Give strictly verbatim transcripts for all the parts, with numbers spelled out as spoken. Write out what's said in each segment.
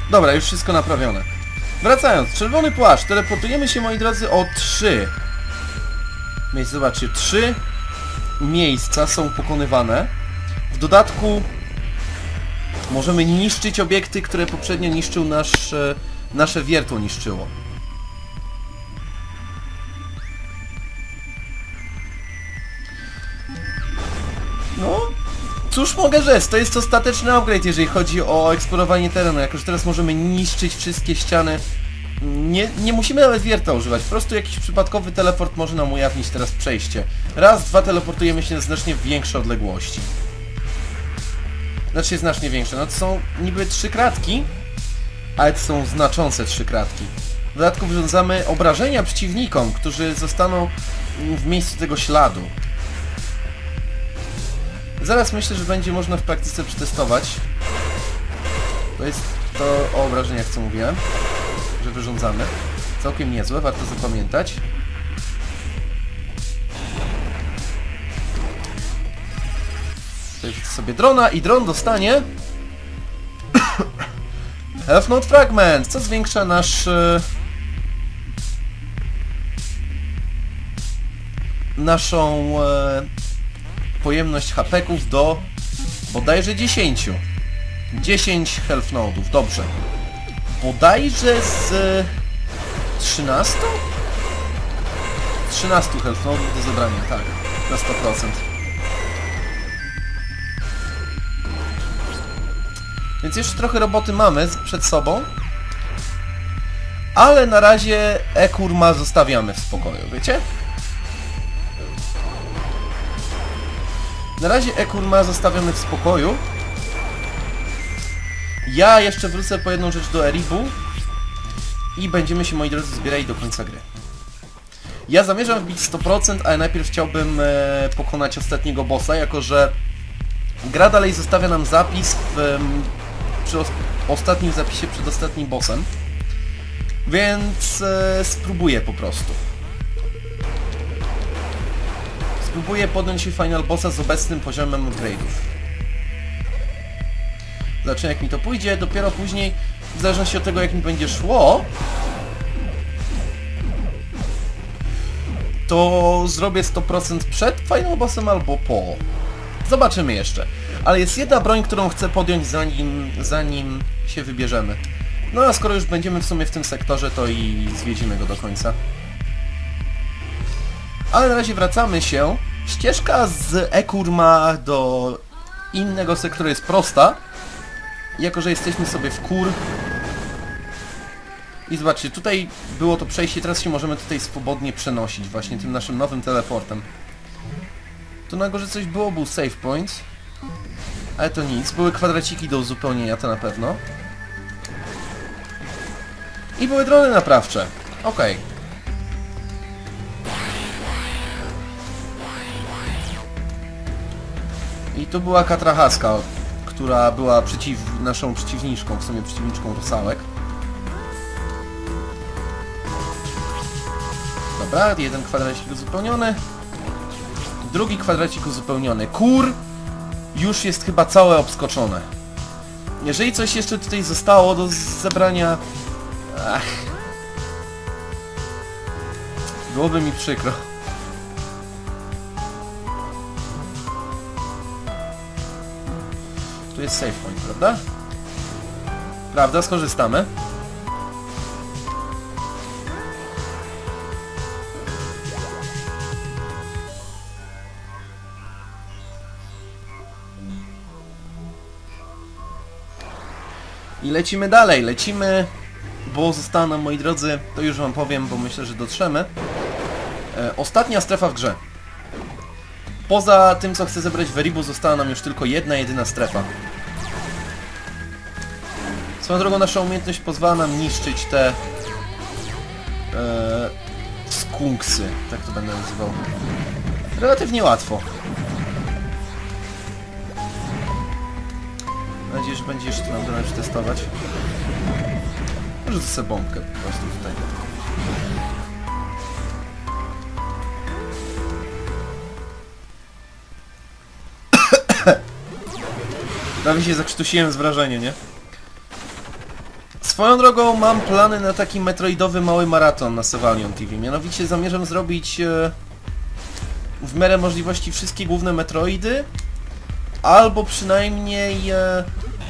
Dobra, już wszystko naprawione. Wracając, czerwony płaszcz. Teleportujemy się, moi drodzy, o trzy. Miejsce, zobaczcie, trzy miejsca są pokonywane. W dodatku możemy niszczyć obiekty, które poprzednio niszczył nasz, nasze wiertło niszczyło. No, cóż mogę rzec, to jest ostateczny upgrade, jeżeli chodzi o eksplorowanie terenu, jako że teraz możemy niszczyć wszystkie ściany. Nie, nie musimy nawet wiertła używać, po prostu jakiś przypadkowy teleport może nam ujawnić teraz przejście. Raz, dwa, teleportujemy się na znacznie większe odległości. Znaczy znacznie większe, no to są niby trzy kratki, ale to są znaczące trzy kratki. W dodatku wyrządzamy obrażenia przeciwnikom, którzy zostaną w miejscu tego śladu. Zaraz myślę, że będzie można w praktyce przetestować. To jest to o obrażeniach, co mówiłem, że wyrządzamy. Całkiem niezłe, warto zapamiętać. Tutaj sobie drona i dron dostanie Health Node Fragment, co zwiększa nasz naszą e, pojemność hapeków do bodajże dziesięć. dziesięć Health Node'ów, dobrze. Bodajże z trzynastu? trzynastu Health Node'ów do zebrania, tak, na sto procent. Więc jeszcze trochę roboty mamy przed sobą. Ale na razie E-Kurma zostawiamy w spokoju, wiecie? Na razie E-Kurma zostawiamy w spokoju. Ja jeszcze wrócę po jedną rzecz do Eribu i będziemy się, moi drodzy, zbierali do końca gry. Ja zamierzam wbić sto procent, ale najpierw chciałbym e, pokonać ostatniego bossa, jako że gra dalej zostawia nam zapis w, e, przy os ostatnim zapisie przed ostatnim bossem. Więc e, spróbuję po prostu. Spróbuję podjąć się Final Bossa z obecnym poziomem upgrade'ów. Zobaczymy, jak mi to pójdzie, dopiero później, w zależności od tego, jak mi będzie szło, to zrobię sto procent przed Final Bossem albo po. Zobaczymy jeszcze. Ale jest jedna broń, którą chcę podjąć, zanim, zanim się wybierzemy. No a skoro już będziemy w sumie w tym sektorze, to i zwiedzimy go do końca. Ale na razie wracamy się. Ścieżka z E-Kurma do innego sektora jest prosta. Jako że jesteśmy sobie w kur. I zobaczcie, tutaj było to przejście, teraz się możemy tutaj swobodnie przenosić właśnie tym naszym nowym teleportem. Tu na górze coś było, był save point. Ale to nic, były kwadraciki do uzupełnienia, to na pewno. I były drony naprawcze. Okej. Okay. I tu była Katrahaska, która była przeciw, naszą przeciwniczką, w sumie przeciwniczką Rusałek. Dobra, jeden kwadracik uzupełniony. Drugi kwadracik uzupełniony. Kur już jest chyba całe obskoczone. Jeżeli coś jeszcze tutaj zostało do zebrania... Ach. Byłoby mi przykro. Tu jest save point, prawda? Prawda, skorzystamy. I lecimy dalej, lecimy, bo zostało nam, moi drodzy, to już wam powiem, bo myślę, że dotrzemy. E, ostatnia strefa w grze. Poza tym, co chcę zebrać w Eribu, została nam już tylko jedna, jedyna strefa. Swoją drogą, nasza umiejętność pozwala nam niszczyć te... E, skunksy, tak to będę nazywał. Relatywnie łatwo. Mam nadzieję, że będzie jeszcze nam dane przetestować. Może to sobie bombkę po prostu tutaj. Prawie się zakrztusiłem z wrażenia, nie? Swoją drogą mam plany na taki metroidowy mały maraton na Sevalion T V. Mianowicie zamierzam zrobić e, w miarę możliwości wszystkie główne metroidy, albo przynajmniej e,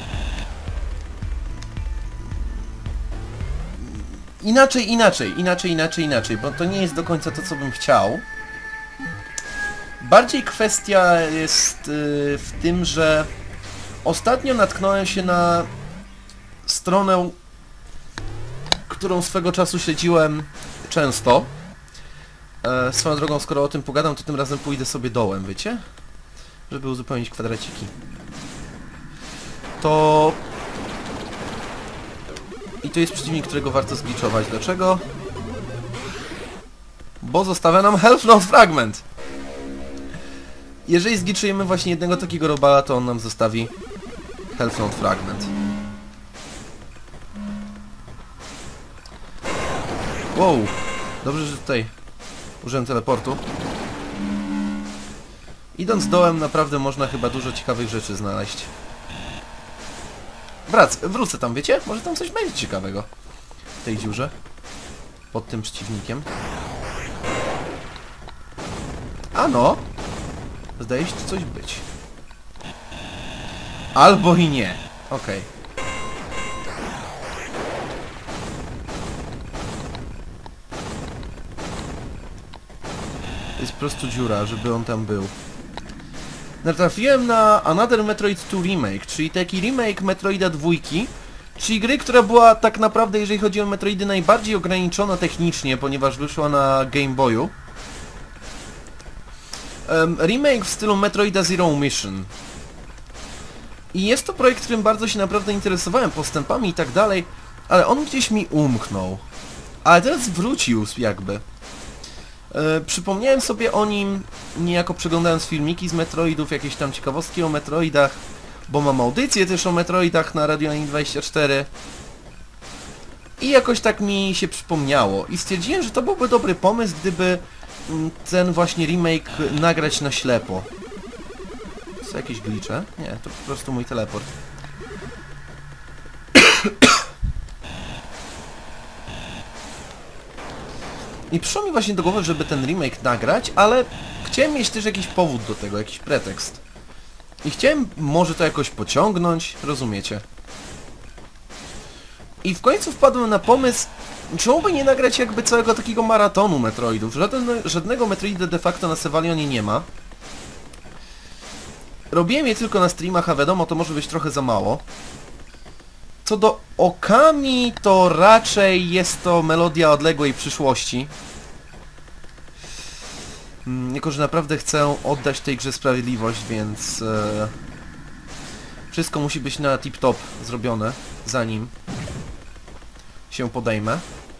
inaczej, inaczej, inaczej, inaczej, inaczej, bo to nie jest do końca to, co bym chciał. Bardziej kwestia jest e, w tym, że ostatnio natknąłem się na stronę, którą swego czasu śledziłem często. E, swoją drogą, skoro o tym pogadam, to tym razem pójdę sobie dołem, wiecie? Żeby uzupełnić kwadraciki. To... I to jest przeciwnik, którego warto zgliczować. Dlaczego? Bo zostawia nam Health Note Fragment. Jeżeli zgliczujemy właśnie jednego takiego robala, to on nam zostawi Health Note Fragment. Wow, dobrze, że tutaj użyłem teleportu. Idąc dołem naprawdę można chyba dużo ciekawych rzeczy znaleźć. Wrac, wrócę tam, wiecie? Może tam coś będzie ciekawego w tej dziurze. Pod tym przeciwnikiem. Ano, zdaje się tu coś być. Albo i nie. Okej. Okay. To jest po prostu dziura, żeby on tam był. Natrafiłem na Another Metroid two Remake, czyli taki remake Metroida dwójki, czyli gry, która była tak naprawdę, jeżeli chodzi o Metroidy, najbardziej ograniczona technicznie, ponieważ wyszła na Game Boyu. Um, remake w stylu Metroida Zero Mission. I jest to projekt, którym bardzo się naprawdę interesowałem, postępami i tak dalej, ale on gdzieś mi umknął. Ale teraz wrócił jakby. E, przypomniałem sobie o nim niejako przeglądając filmiki z Metroidów, jakieś tam ciekawostki o Metroidach, bo mam audycję też o Metroidach na Radioline dwadzieścia cztery. I jakoś tak mi się przypomniało i stwierdziłem, że to byłby dobry pomysł, gdyby ten właśnie remake nagrać na ślepo. Są jakieś glitche? Nie, to po prostu mój teleport. I przyszło mi właśnie do głowy, żeby ten remake nagrać, ale chciałem mieć też jakiś powód do tego, jakiś pretekst. I chciałem może to jakoś pociągnąć, rozumiecie? I w końcu wpadłem na pomysł, czemu by nie nagrać jakby całego takiego maratonu Metroidów. Żaden, żadnego Metroida de facto na Sevalionie nie ma. Robiłem je tylko na streamach, a wiadomo, to może być trochę za mało. Co do Okami, to raczej jest to melodia odległej przyszłości. Hmm, jako że naprawdę chcę oddać tej grze sprawiedliwość, więc... E, wszystko musi być na tip-top zrobione, zanim się podejmę.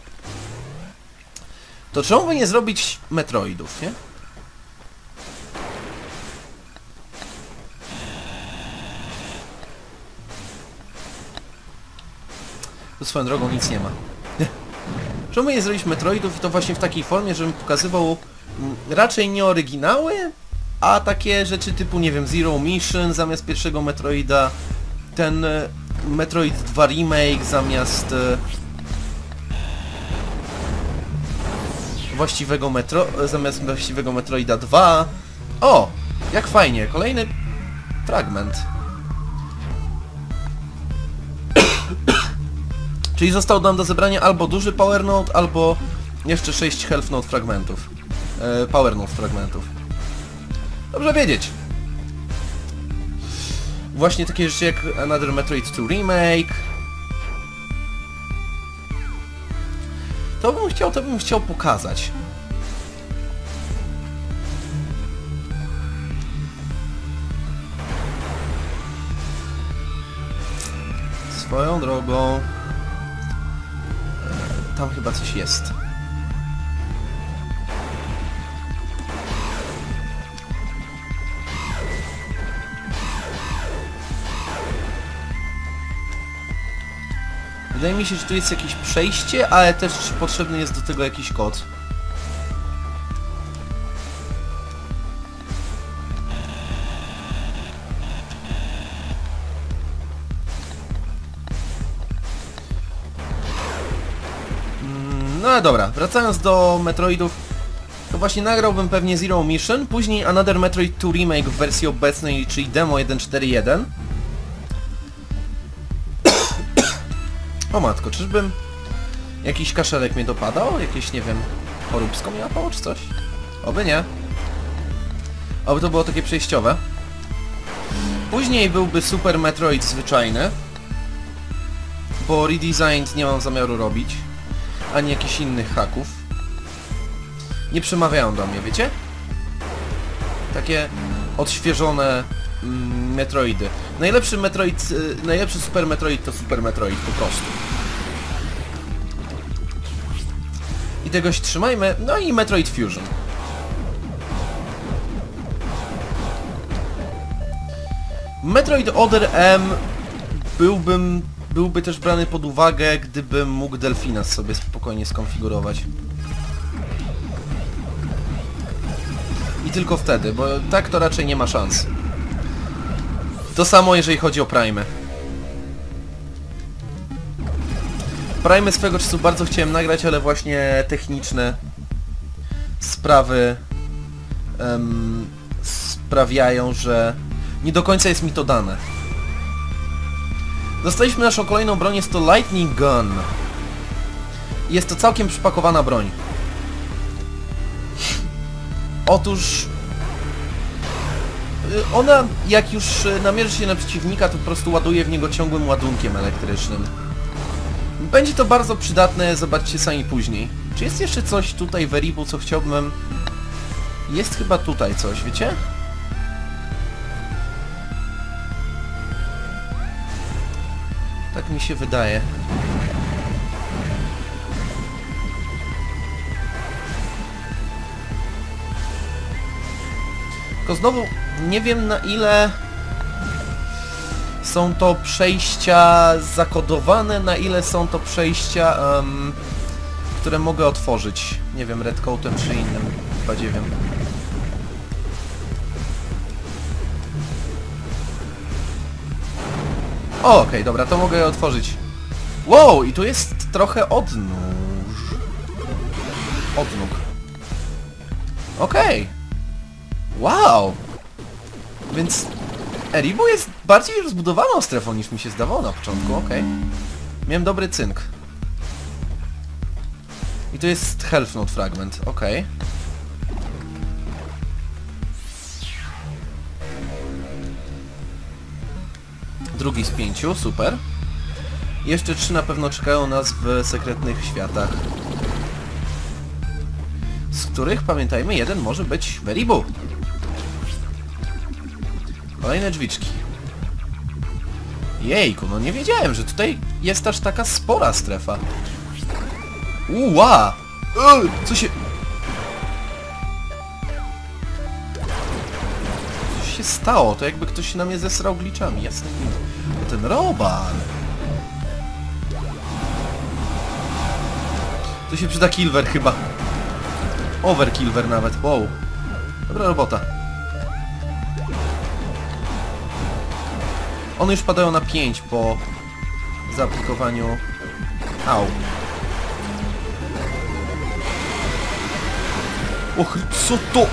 To czemu by nie zrobić Metroidów, nie? Tu swoją drogą nic nie ma. Czemu nie zrobić Metroidów i to właśnie w takiej formie, żebym pokazywał raczej nie oryginały, a takie rzeczy typu, nie wiem, Zero Mission zamiast pierwszego Metroida, ten Metroid dwa Remake zamiast właściwego metro... zamiast właściwego Metroida dwa. O! Jak fajnie! Kolejny fragment. Czyli został nam do zebrania albo duży Power Note, albo jeszcze sześć Health Note fragmentów. E, Power Note fragmentów. Dobrze wiedzieć. Właśnie takie rzeczy jak Another Metroid two Remake. To bym chciał, to bym chciał pokazać. Swoją drogą... Tam chyba coś jest. Wydaje mi się, że tu jest jakieś przejście, ale też potrzebny jest do tego jakiś kod. No ale dobra, wracając do Metroidów, to właśnie nagrałbym pewnie Zero Mission, później Another Metroid two Remake w wersji obecnej, czyli demo jeden cztery jeden. O matko, czyżbym jakiś kaszelek mnie dopadał? Jakieś, nie wiem, choróbsko mnie napało czy coś? Oby nie. Oby to było takie przejściowe. Później byłby Super Metroid zwyczajny, bo redesigned nie mam zamiaru robić, ani jakichś innych haków. Nie przemawiają do mnie, wiecie? Takie odświeżone mm, Metroidy. Najlepszy Metroid, y, najlepszy Super Metroid to Super Metroid po prostu. I tegoś trzymajmy. No i Metroid Fusion. Metroid Other M byłbym, byłby też brany pod uwagę, gdybym mógł Delfina sobie spokojnie skonfigurować. I tylko wtedy, bo tak to raczej nie ma szans. To samo jeżeli chodzi o Prime. Prime swego czasu bardzo chciałem nagrać, ale właśnie techniczne sprawy um, sprawiają, że nie do końca jest mi to dane. Dostaliśmy naszą kolejną broń, jest to Lightning Gun. Jest to całkiem przypakowana broń. Otóż ona, jak już namierzy się na przeciwnika, to po prostu ładuje w niego ciągłym ładunkiem elektrycznym. Będzie to bardzo przydatne, zobaczcie sami później. Czy jest jeszcze coś tutaj w Eribu, co chciałbym... Jest chyba tutaj coś, wiecie? Tak mi się wydaje. Tylko znowu nie wiem, na ile są to przejścia zakodowane, na ile są to przejścia, um, które mogę otworzyć. Nie wiem, redcoatem czy innym badziewiem. O, okej, okay, dobra, to mogę otworzyć. Wow, i tu jest trochę odnóż. Odnóg. Okej. Okay. Wow! Więc Eribu jest bardziej rozbudowaną strefą niż mi się zdawało na początku, okej. Okay. Miałem dobry cynk. I to jest Health Note fragment, okej. Okay. Drugi z pięciu, super. Jeszcze trzy na pewno czekają nas w sekretnych światach. Z których, pamiętajmy, jeden może być w Eribu. Kolejne drzwiczki. Jejku, no nie wiedziałem, że tutaj jest aż taka spora strefa. Uła! Ej, co się... Co się stało? To jakby ktoś na mnie zesrał glitchami, jasne. To ten robal. Tu się przyda Kilver chyba. Overkilver nawet, wow. Dobra robota. One już padają na pięć po zaaplikowaniu... Au. Och, co to?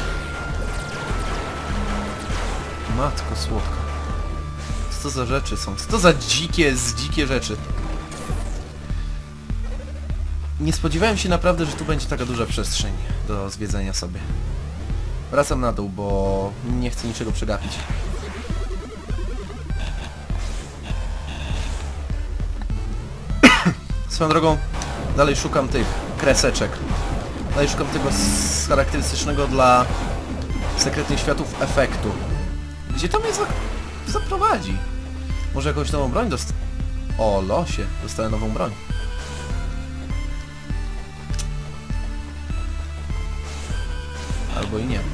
Matko słodka. Co to za rzeczy są? Co to za dzikie, z dzikie rzeczy? Nie spodziewałem się naprawdę, że tu będzie taka duża przestrzeń do zwiedzenia sobie. Wracam na dół, bo nie chcę niczego przegapić. Swoją drogą, dalej szukam tych kreseczek. Dalej szukam tego z charakterystycznego dla sekretnych światów efektu. Gdzie to mnie za zaprowadzi? Może jakąś nową broń dost... O, losie. Dostałem nową broń. Albo i nie.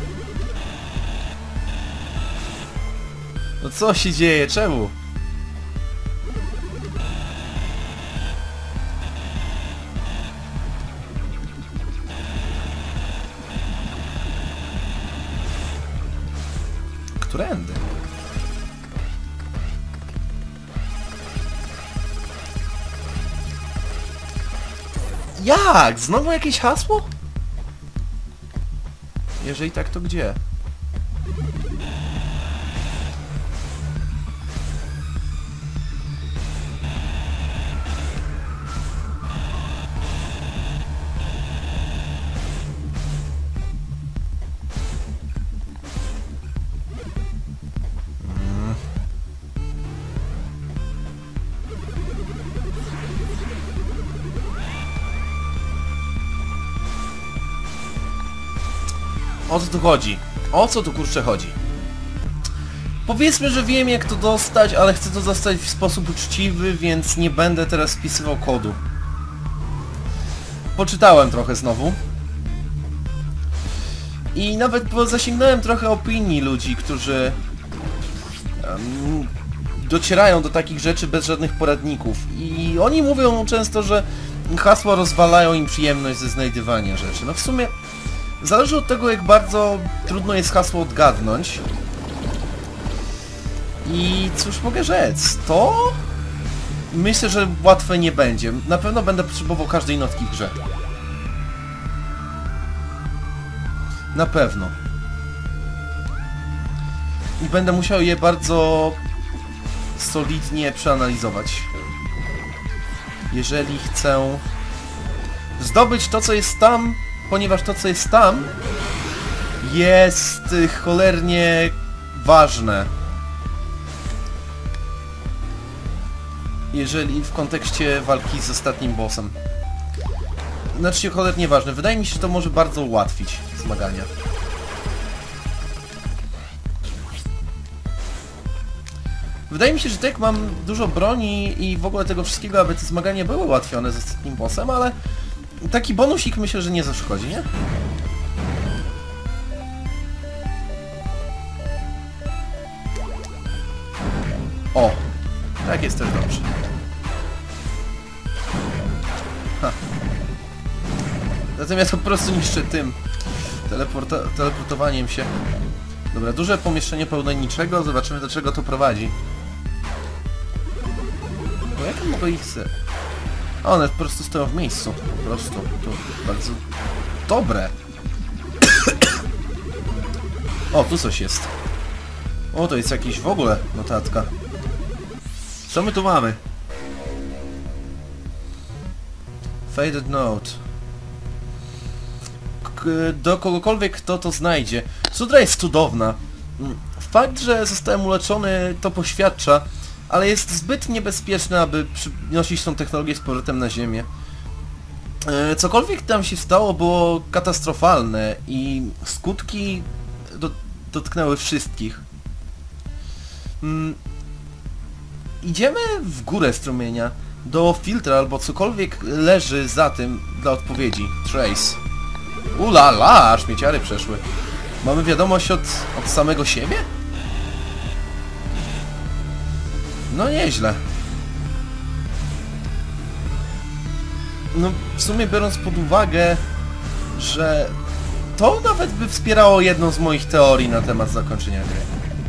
No co się dzieje? Czemu? Którędy? Jak? Znowu jakieś hasło? Jeżeli tak, to gdzie? O co tu chodzi? O co tu kurczę chodzi? Powiedzmy, że wiem jak to dostać, ale chcę to dostać w sposób uczciwy, więc nie będę teraz wpisywał kodu. Poczytałem trochę znowu. I nawet zasięgnąłem trochę opinii ludzi, którzy um, docierają do takich rzeczy bez żadnych poradników. I oni mówią często, że hasła rozwalają im przyjemność ze znajdywania rzeczy. No w sumie zależy od tego, jak bardzo trudno jest hasło odgadnąć. I cóż mogę rzec, to myślę, że łatwe nie będzie. Na pewno będę potrzebował każdej notki w grze. Na pewno. I będę musiał je bardzo solidnie przeanalizować. Jeżeli chcę zdobyć to, co jest tam, ponieważ to, co jest tam, jest cholernie ważne. Jeżeli w kontekście walki z ostatnim bossem. Znaczy cholernie ważne. Wydaje mi się, że to może bardzo ułatwić zmagania. Wydaje mi się, że tak mam dużo broni i w ogóle tego wszystkiego, aby te zmagania były ułatwione z ostatnim bossem, ale taki bonusik myślę, że nie zaszkodzi, nie? O! Tak jest też dobrze. Ha. Natomiast po prostu niszczę tym teleporta teleportowaniem się. Dobra, duże pomieszczenie pełne niczego, zobaczymy do czego to prowadzi. Bo jak mogę ich se... One po prostu stoją w miejscu. Po prostu. To bardzo dobre. O, tu coś jest. O, to jest jakiś w ogóle notatka. Co my tu mamy? Faded note. K do kogokolwiek kto to znajdzie. Sudra jest cudowna. Fakt, że zostałem uleczony, to poświadcza, ale jest zbyt niebezpieczne, aby przynosić tą technologię z powrotem na Ziemię. E, cokolwiek tam się stało, było katastrofalne i skutki do dotknęły wszystkich. Mm. Idziemy w górę strumienia, do filtra albo cokolwiek leży za tym dla odpowiedzi. Trace. Ulala, aż śmieciary przeszły. Mamy wiadomość od, od samego siebie? No nieźle. No w sumie biorąc pod uwagę, że to nawet by wspierało jedną z moich teorii na temat zakończenia gry.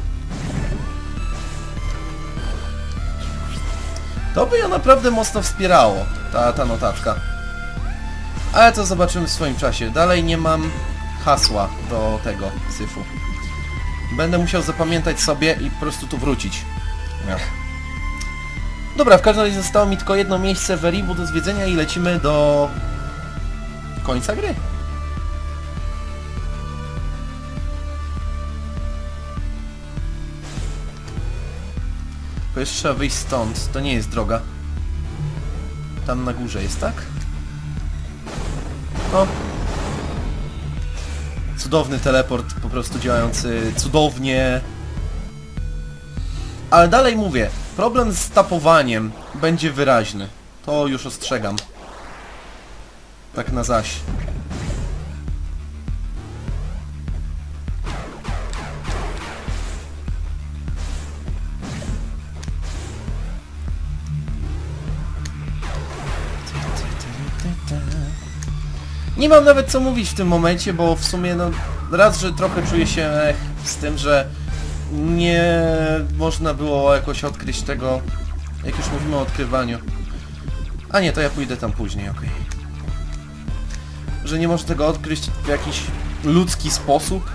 To by ją naprawdę mocno wspierało, ta, ta notatka. Ale to zobaczymy w swoim czasie. Dalej nie mam hasła do tego syfu. Będę musiał zapamiętać sobie i po prostu tu wrócić. Ech. Dobra, w każdym razie zostało mi tylko jedno miejsce w Eribu do zwiedzenia i lecimy do końca gry. Bo jeszcze trzeba wyjść stąd. To nie jest droga. Tam na górze jest, tak? O! Cudowny teleport, po prostu działający cudownie. Ale dalej mówię, problem z tapowaniem będzie wyraźny. To już ostrzegam. Tak na zaś. Nie mam nawet co mówić w tym momencie, bo w sumie no raz, że trochę czuję się z tym, że nie można było jakoś odkryć tego, jak już mówimy o odkrywaniu. A nie, to ja pójdę tam później, okej. Okay. że nie może tego odkryć w jakiś ludzki sposób.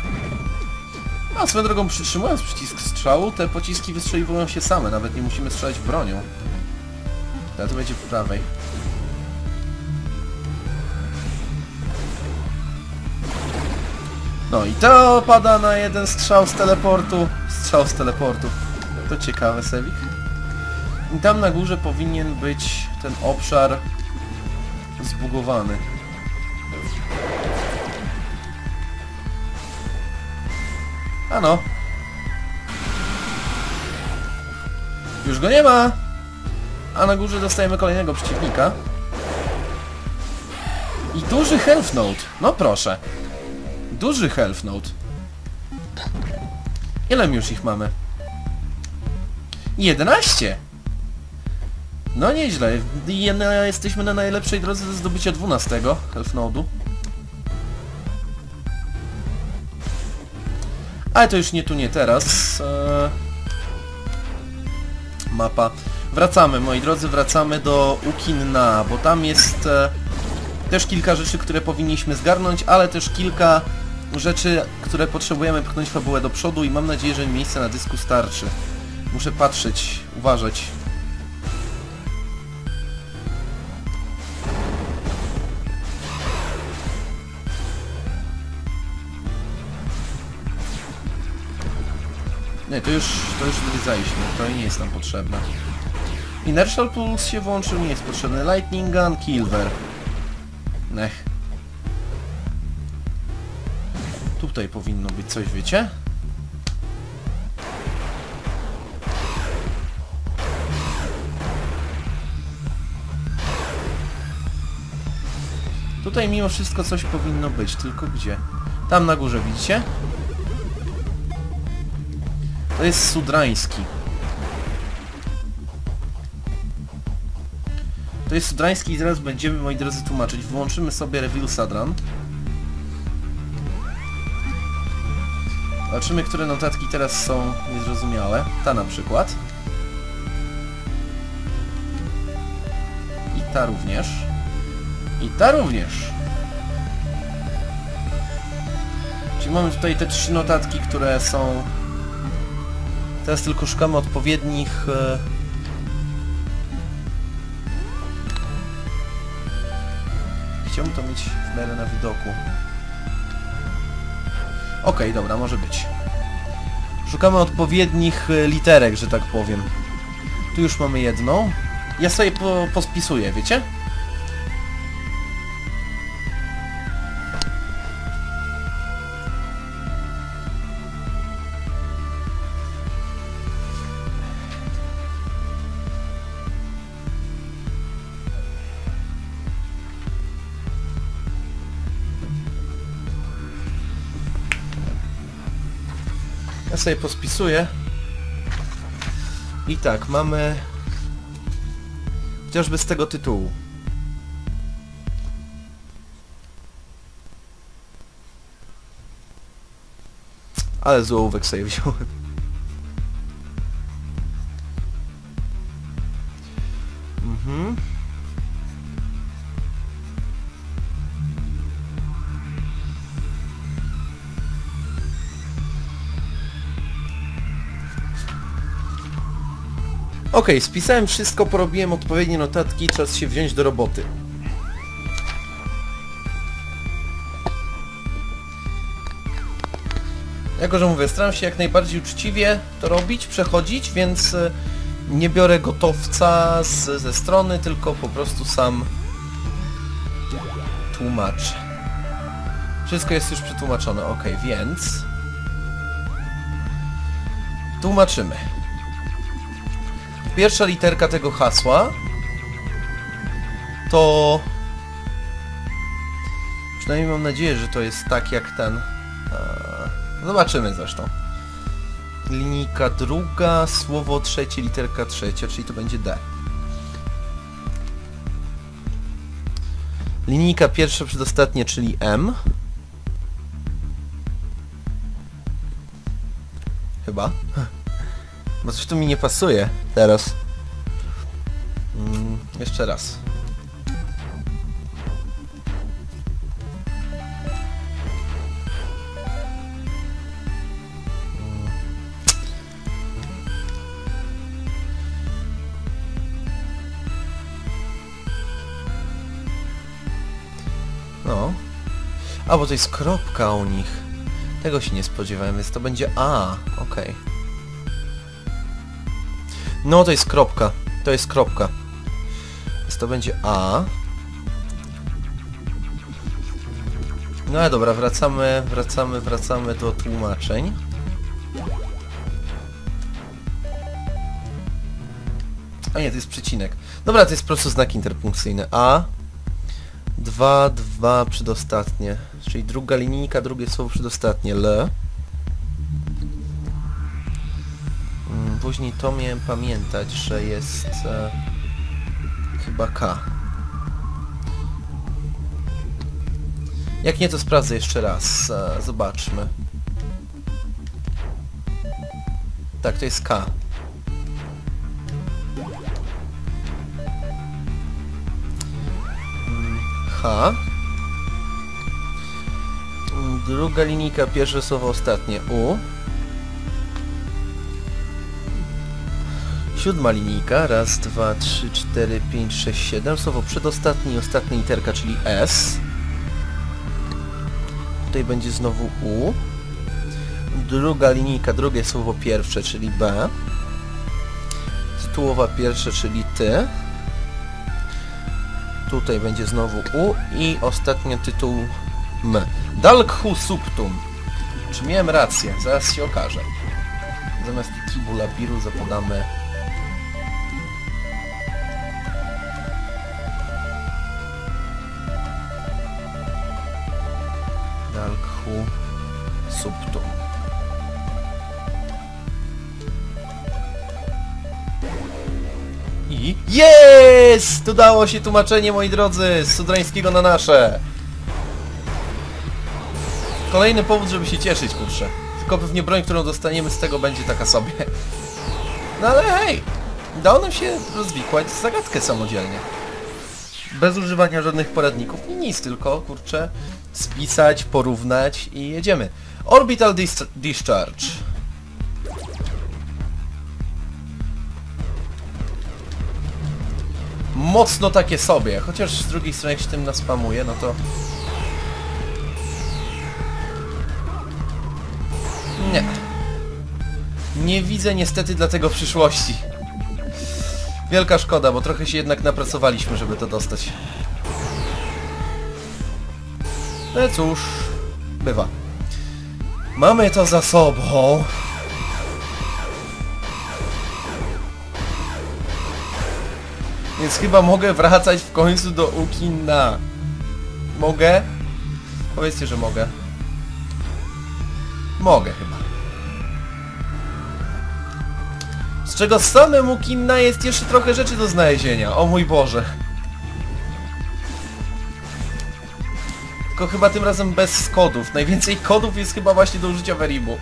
A swoją drogą, przytrzymując przycisk strzału, te pociski wystrzeliwują się same, nawet nie musimy strzelać bronią. To będzie w prawej. No i to pada na jeden strzał z teleportu. Strzał z teleportu. To ciekawe, Sewik. I tam na górze powinien być ten obszar zbugowany. Ano. Już go nie ma. A na górze dostajemy kolejnego przeciwnika. I duży health note. No proszę. Duży health note. Ile już ich mamy? jedenaście! No nieźle. Jesteśmy na najlepszej drodze do zdobycia dwunastego health note'u. Ale to już nie tu, nie teraz. Eee... Mapa. Wracamy, moi drodzy, wracamy do Ukinna, bo tam jest e, też kilka rzeczy, które powinniśmy zgarnąć, ale też kilka rzeczy, które potrzebujemy pchnąć fabułę do przodu i mam nadzieję, że miejsca na dysku starczy. Muszę patrzeć, uważać. Nie, to już, to już zwiedzaliśmy, to nie jest nam potrzebne. Inertial Pulse się włączył, nie jest potrzebny. Lightning Gun, Kilver. Nech. Tutaj powinno być coś, wiecie? Tutaj mimo wszystko coś powinno być, tylko gdzie? Tam na górze, widzicie? To jest Sudrański. To jest Sudrański i zaraz będziemy, moi drodzy, tłumaczyć. Włączymy sobie Reveal Sadran. Zobaczymy, które notatki teraz są niezrozumiałe. Ta na przykład. I ta również. I ta również. Czyli mamy tutaj te trzy notatki, które są... Teraz tylko szukamy odpowiednich... E... Chciałbym to mieć w miarę na widoku. Okej, okay, dobra, może być. Szukamy odpowiednich literek, że tak powiem. Tu już mamy jedną. Ja sobie po, pospisuję, wiecie? Ja sobie pospisuję. I tak, mamy... Chociażby z tego tytułu. Ale z ołówek sobie wziąłem. Mhm. Okej, okay, spisałem wszystko, porobiłem odpowiednie notatki, czas się wziąć do roboty. Jako że mówię, staram się jak najbardziej uczciwie to robić, przechodzić, więc nie biorę gotowca z, ze strony, tylko po prostu sam tłumaczę. Wszystko jest już przetłumaczone, ok, więc... Tłumaczymy. Pierwsza literka tego hasła to... Przynajmniej mam nadzieję, że to jest tak jak ten... Zobaczymy zresztą. Linijka druga, słowo trzecie, literka trzecia, czyli to będzie D. Linijka pierwsza, przedostatnia, czyli M. Chyba. Bo coś tu mi nie pasuje teraz. Mm, jeszcze raz. No. A, bo to jest kropka u nich. Tego się nie spodziewałem, więc to będzie A. Okej. Okay. No, to jest kropka. To jest kropka. Więc to będzie A. No ale dobra, wracamy, wracamy, wracamy do tłumaczeń. A nie, to jest przecinek. Dobra, to jest po prostu znak interpunkcyjny. A. Dwa, dwa przedostatnie. Czyli druga linijka, drugie słowo przedostatnie. L. Później to miałem pamiętać, że jest e, chyba K. Jak nie, to sprawdzę jeszcze raz. E, zobaczmy. Tak, to jest K. H. Druga linijka, pierwsze słowo ostatnie. U. Siódma linijka. Raz, dwa, trzy, cztery, pięć, sześć, siedem. Słowo przedostatnie i ostatnia literka, czyli S. Tutaj będzie znowu U. Druga linijka, drugie słowo pierwsze, czyli B. Tytułowa pierwsze, czyli Ty. Tutaj będzie znowu U i ostatni tytuł M. Dalkhu subtum. Czy miałem rację? Zaraz się okaże. Zamiast tribulabiru zapodamy Dalkhu subtum. I jest! Udało się tłumaczenie, moi drodzy, z sudrańskiego na nasze. Kolejny powód, żeby się cieszyć, kurczę. Tylko pewnie broń, którą dostaniemy z tego, będzie taka sobie. No ale hej! Udało nam się rozwikłać zagadkę samodzielnie. Bez używania żadnych poradników i nic, tylko, kurczę, spisać, porównać i jedziemy. Orbital dis Discharge. Mocno takie sobie, chociaż z drugiej strony jak się tym naspamuje, no to... Nie. Nie widzę niestety dlatego przyszłości. Wielka szkoda, bo trochę się jednak napracowaliśmy, żeby to dostać. No cóż, bywa. Mamy to za sobą. Więc chyba mogę wracać w końcu do Ukina. Mogę? Powiedzcie, że mogę. Mogę chyba. Z czego samym Ukina jest jeszcze trochę rzeczy do znalezienia. O mój Boże. Tylko chyba tym razem bez kodów. Najwięcej kodów jest chyba właśnie do użycia w Eribu.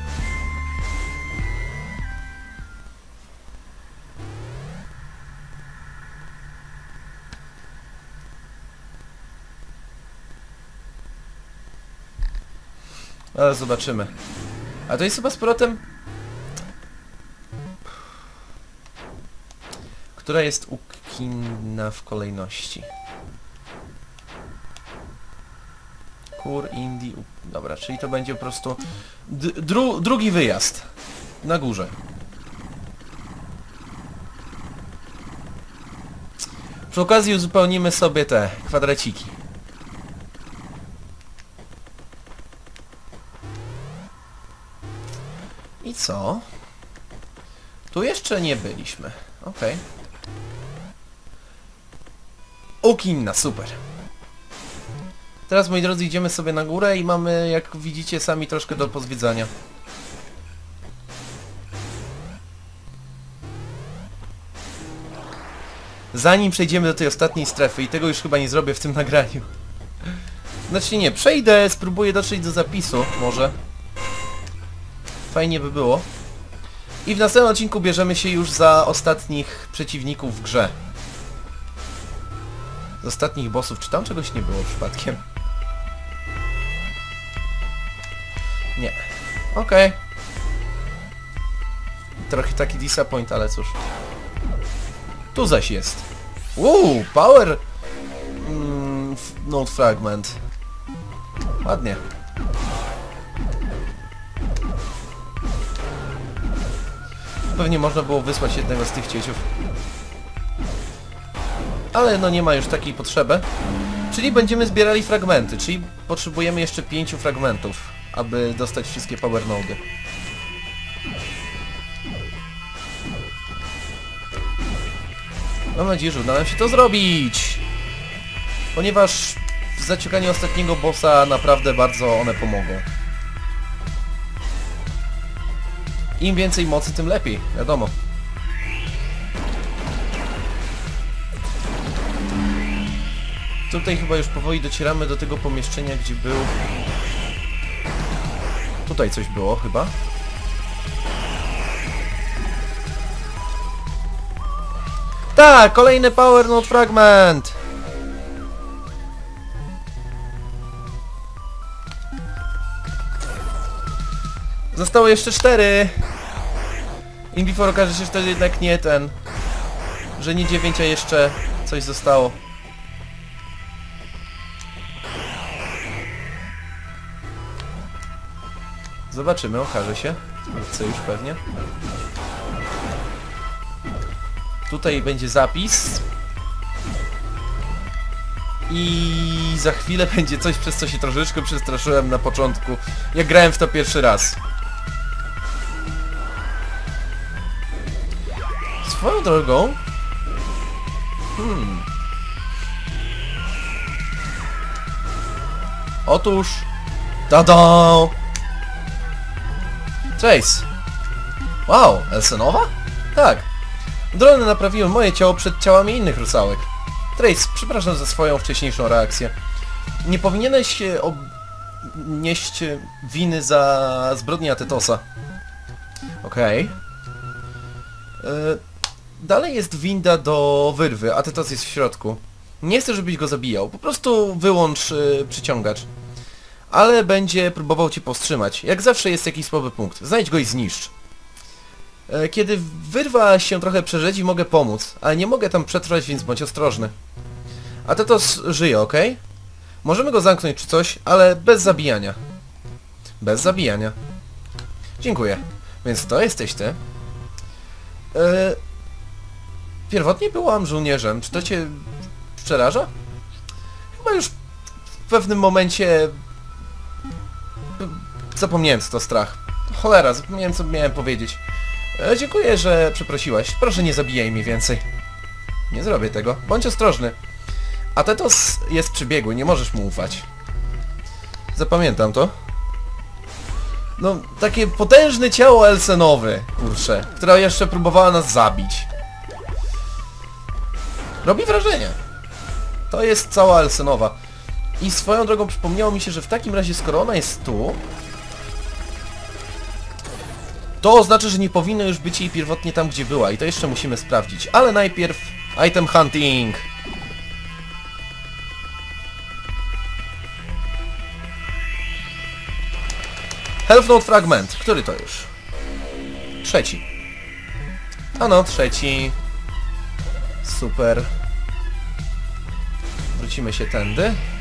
Ale zobaczymy. A to jest chyba z powrotem... Która jest Ukina w kolejności? Kur, Indii... Dobra, czyli to będzie po prostu... Dru drugi wyjazd. Na górze. Przy okazji uzupełnimy sobie te kwadraciki. I co? Tu jeszcze nie byliśmy. Okej. Okay. Ukina, super. Teraz, moi drodzy, idziemy sobie na górę i mamy, jak widzicie, sami troszkę do pozwiedzania. Zanim przejdziemy do tej ostatniej strefy, i tego już chyba nie zrobię w tym nagraniu. Znaczy nie, przejdę, spróbuję dotrzeć do zapisu, może. Fajnie by było. I w następnym odcinku bierzemy się już za ostatnich przeciwników w grze. Z ostatnich bossów. Czy tam czegoś nie było przypadkiem? Nie. Okej. Okay. Trochę taki disappoint, ale cóż. Tu zaś jest. Uuu, power... Mm, note fragment. Ładnie. Pewnie można było wysłać jednego z tych cieciów. Ale no nie ma już takiej potrzeby. Czyli będziemy zbierali fragmenty, czyli potrzebujemy jeszcze pięciu fragmentów, aby dostać wszystkie power nody. Mam nadzieję, że uda nam się to zrobić. Ponieważ w zaciukaniu ostatniego bossa naprawdę bardzo one pomogą. Im więcej mocy, tym lepiej, wiadomo. Tutaj chyba już powoli docieramy do tego pomieszczenia, gdzie był... Tutaj coś było chyba. Tak, kolejny Power Node Fragment! Zostało jeszcze cztery! In before okaże się, że to jednak nie ten... Że nie dziewięć, a jeszcze coś zostało. Zobaczymy, okaże się. Wkrótce już pewnie. Tutaj będzie zapis. I za chwilę będzie coś, przez co się troszeczkę przestraszyłem na początku, jak grałem w to pierwszy raz. Swoją drogą... Hmm... Otóż... Tada! Trace! Wow, Elsenowa? Tak. Drony naprawiły moje ciało przed ciałami innych rusałek. Trace, przepraszam za swoją wcześniejszą reakcję. Nie powinieneś nieść winy za zbrodnię Atetosa. Okej. Okay. Dalej jest winda do wyrwy, Atetos jest w środku. Nie chcę, żebyś go zabijał, po prostu wyłącz y, przyciągacz. Ale będzie próbował cię powstrzymać. Jak zawsze jest jakiś słaby punkt. Znajdź go i zniszcz. E, kiedy wyrwa się trochę przerzedzi, mogę pomóc, ale nie mogę tam przetrwać, więc bądź ostrożny. Atetos żyje, ok? Możemy go zamknąć czy coś, ale bez zabijania. Bez zabijania. Dziękuję. Więc to jesteś ty. E, pierwotnie byłam żołnierzem. Czy to cię przeraża? Chyba już w pewnym momencie... Zapomniałem, co to strach. Cholera, zapomniałem, co miałem powiedzieć. E, dziękuję, że przeprosiłaś. Proszę, nie zabijaj mnie więcej. Nie zrobię tego. Bądź ostrożny. Atetos jest przybiegły, nie możesz mu ufać. Zapamiętam to. No, takie potężne ciało Elsenowe, kurczę, która jeszcze próbowała nas zabić. Robi wrażenie. To jest cała Elsenowa. I swoją drogą przypomniało mi się, że w takim razie, skoro ona jest tu, to oznacza, że nie powinno już być jej pierwotnie tam, gdzie była. I to jeszcze musimy sprawdzić. Ale najpierw item hunting. Health Node Fragment. Który to już? Trzeci. Ano, trzeci. Super. Wrócimy się tędy.